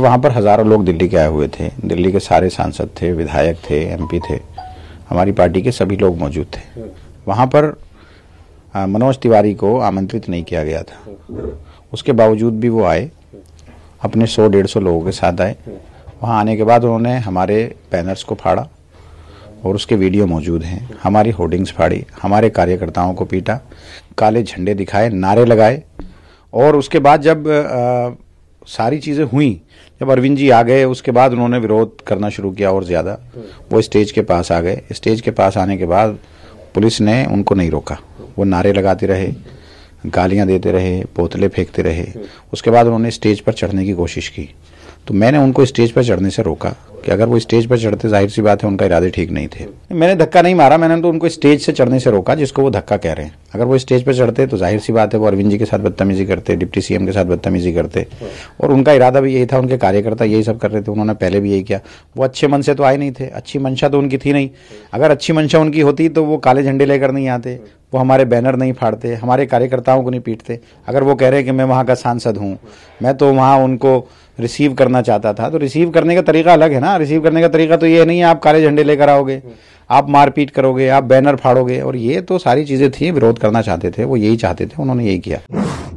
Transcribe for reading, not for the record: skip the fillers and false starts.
वहाँ पर हजारों लोग दिल्ली के आए हुए थे। दिल्ली के सारे सांसद थे, विधायक थे, एमपी थे, हमारी पार्टी के सभी लोग मौजूद थे। वहाँ पर मनोज तिवारी को आमंत्रित नहीं किया गया था, उसके बावजूद भी वो आए, अपने 100-150 लोगों के साथ आए। वहाँ आने के बाद उन्होंने हमारे बैनर्स को फाड़ा और उसके वीडियो मौजूद हैं। हमारी होर्डिंग्स फाड़ी, हमारे कार्यकर्ताओं को पीटा, काले झंडे दिखाए, नारे लगाए। और उसके बाद जब सारी चीज़ें हुई, जब अरविंद जी आ गए, उसके बाद उन्होंने विरोध करना शुरू किया और ज़्यादा। वो स्टेज के पास आ गए। स्टेज के पास आने के बाद पुलिस ने उनको नहीं रोका, वो नारे लगाते रहे, गालियां देते रहे, बोतलें फेंकते रहे। उसके बाद उन्होंने स्टेज पर चढ़ने की कोशिश की, तो मैंने उनको स्टेज पर चढ़ने से रोका कि अगर वो स्टेज पर चढ़ते, जाहिर सी बात है उनका इरादे ठीक नहीं थे। मैंने धक्का नहीं मारा, मैंने तो उनको स्टेज से चढ़ने से रोका जिसको वो धक्का कह रहे हैं। अगर वो स्टेज पर चढ़ते तो जाहिर सी बात है वो अरविंद जी के साथ बदतमीजी करते, डिप्टी सीएम के साथ बदतमीजी करते, और उनका इरादा भी यही था, उनके कार्यकर्ता यही सब कर रहे थे। उन्होंने पहले भी यही किया। वो अच्छे मन से तो आए नहीं थे, अच्छी मंशा तो उनकी थी नहीं। अगर अच्छी मंशा उनकी होती तो वो काले झंडे लेकर नहीं आते, वो हमारे बैनर नहीं फाड़ते, हमारे कार्यकर्ताओं को नहीं पीटते। अगर वो कह रहे हैं कि मैं वहाँ का सांसद हूँ, मैं तो वहाँ उनको रिसीव करना चाहता था, तो रिसीव करने का तरीका अलग है ना। रिसीव करने का तरीका तो ये नहीं है आप काले झंडे लेकर आओगे, आप मारपीट करोगे, आप बैनर फाड़ोगे। और ये तो सारी चीज़ें थी, विरोध करना चाहते थे, वो यही चाहते थे, उन्होंने यही किया।